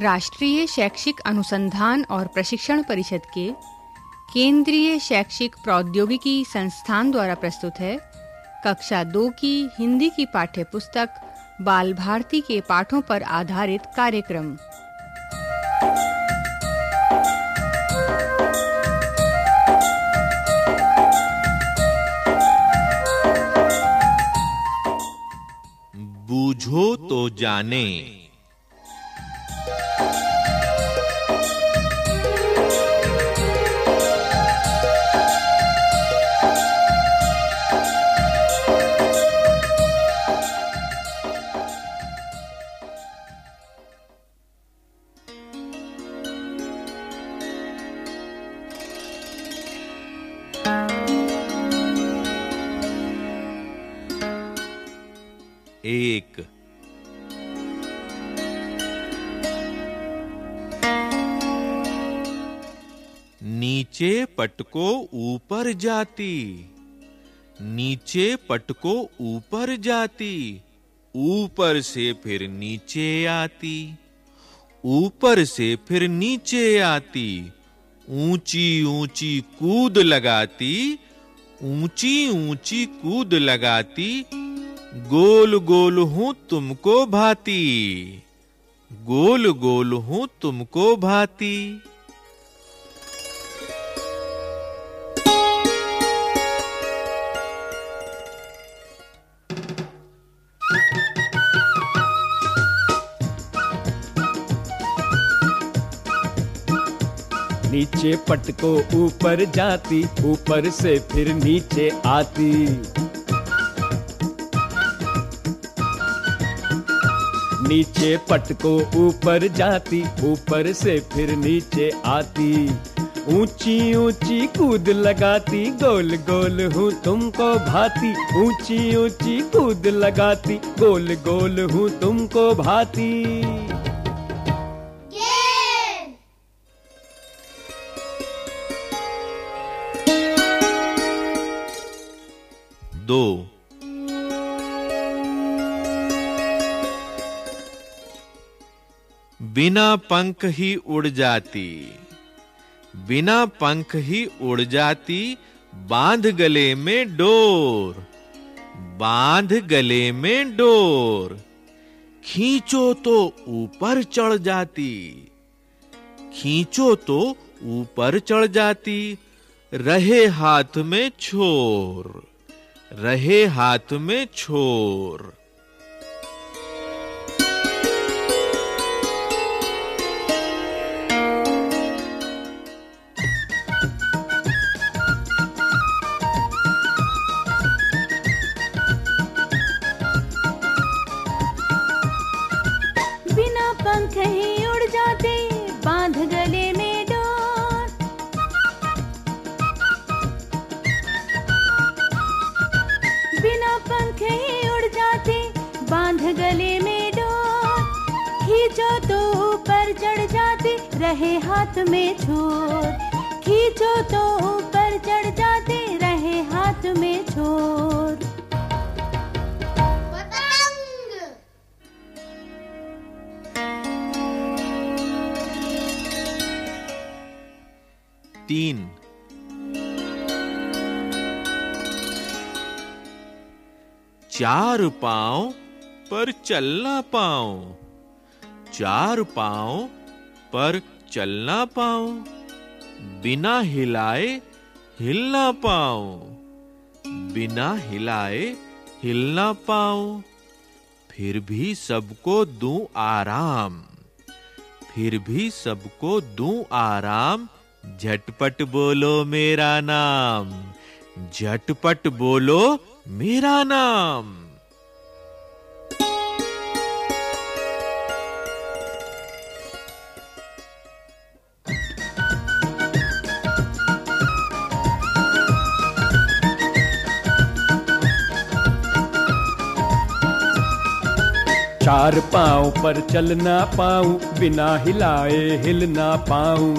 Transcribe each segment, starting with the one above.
राष्ट्रीय शैक्षिक अनुसंधान और प्रशिक्षण परिषद के केंद्रीय शैक्षिक प्रौद्योगिकी संस्थान द्वारा प्रस्तुत है कक्षा 2 की हिंदी की पाठ्य पुस्तक बाल भारती के पाठों पर आधारित कार्यक्रम। बूझो तो जाने। एक नीचे पटको ऊपर जाती, नीचे पटको ऊपर जाती, ऊपर से फिर नीचे आती, ऊपर से फिर नीचे आती, ऊंची ऊंची कूद लगाती, ऊंची ऊंची कूद लगाती, गोल गोल हूं तुमको भाती, गोल गोल हूं तुमको भाती। नीचे पटको ऊपर जाती, ऊपर से फिर नीचे आती, नीचे पटको ऊपर जाती, ऊपर से फिर नीचे आती, ऊंची ऊंची कूद लगाती, गोल गोल हूँ तुमको भाती, ऊंची ऊंची कूद लगाती, गोल गोल हूँ तुमको भाती। दो बिना पंख ही उड़ जाती, बिना पंख ही उड़ जाती, बांध गले में डोर, बांध गले में डोर, खींचो तो ऊपर चढ़ जाती, खींचो तो ऊपर चढ़ जाती, रहे हाथ में छोर, रहे हाथ में छोर। पंख ही उड़ जाते, बांध गले में डोर, बिना पंख ही उड़ जाते, बांध गले में डोर, खींचो तो ऊपर चढ़ जाते, रहे हाथ में छोर, खींचो तो ऊपर चढ़ जाते, रहे हाथ में छोर। तीन चार पांव पर चलना पांव, चार पांव पर चलना पांव, बिना हिलाए हिलना पांव, बिना हिलाए हिलना पांव, फिर भी सबको दूं आराम, फिर भी सबको दूं आराम, झटपट बोलो मेरा नाम, झटपट बोलो मेरा नाम। चार पांव पर चलना पाऊं, बिना हिलाए हिलना पाऊं,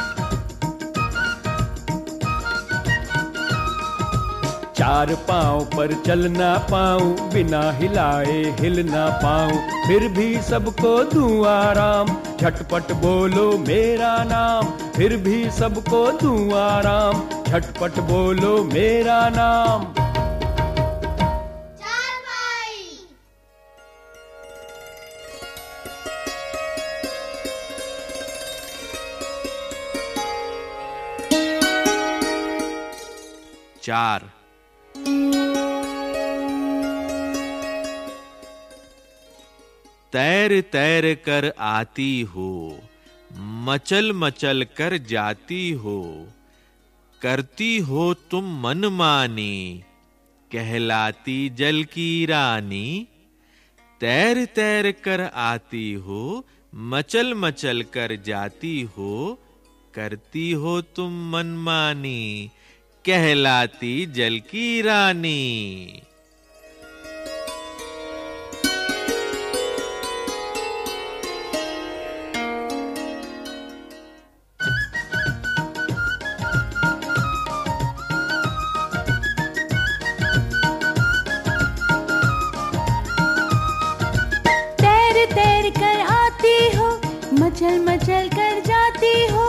चार पांव पर चलना पाऊं, बिना हिलाए हिल ना पाऊं, फिर भी सबको दूं आराम, झटपट बोलो मेरा नाम, फिर भी सबको दूं आराम। झटपट बोलो मेरा नाम। चार। तैर तैर कर आती हो, मचल मचल कर जाती हो, करती हो तुम मनमानी, कहलाती जल की रानी। तैर तैर कर आती हो, मचल मचल कर जाती हो, करती हो तुम मनमानी, कहलाती जल की रानी। तैर तैर कर आती हो, मचल मचल कर जाती हो,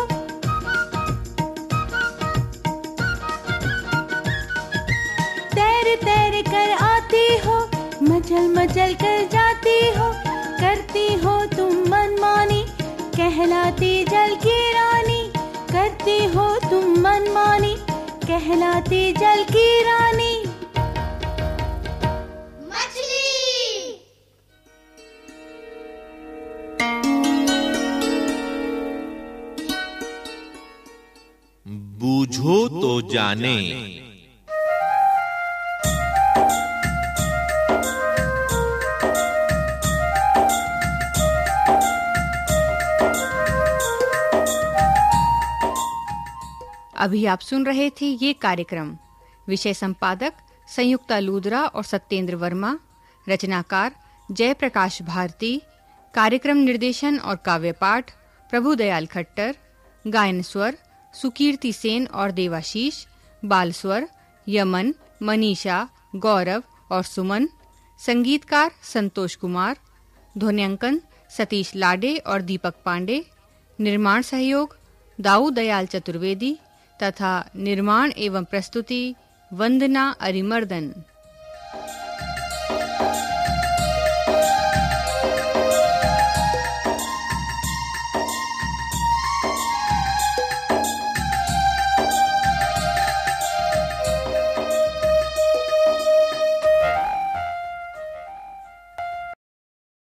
तैर तैर कर आती हो, मचल मचल कर जाती हो, करती हो तुम मनमानी, कहलाती जल की रानी। करती हो तुम मनमानी, कहलाती जल की रानी। बूझो तो जाने। अभी आप सुन रहे थे ये कार्यक्रम। विषय संपादक संयुक्ता लूदरा और सत्येंद्र वर्मा, रचनाकार जयप्रकाश भारती, कार्यक्रम निर्देशन और काव्यपाठ प्रभुदयाल खट्टर, गायन स्वर सुकीर्ति सेन और देवाशीष, बाल स्वर यमन, मनीषा, गौरव और सुमन, संगीतकार संतोष कुमार, ध्वन्यांकन सतीश लाडे और दीपक पांडे, निर्माण सहयोग दाऊ दयाल चतुर्वेदी तथा निर्माण एवं प्रस्तुति वंदना अरिमर्दन।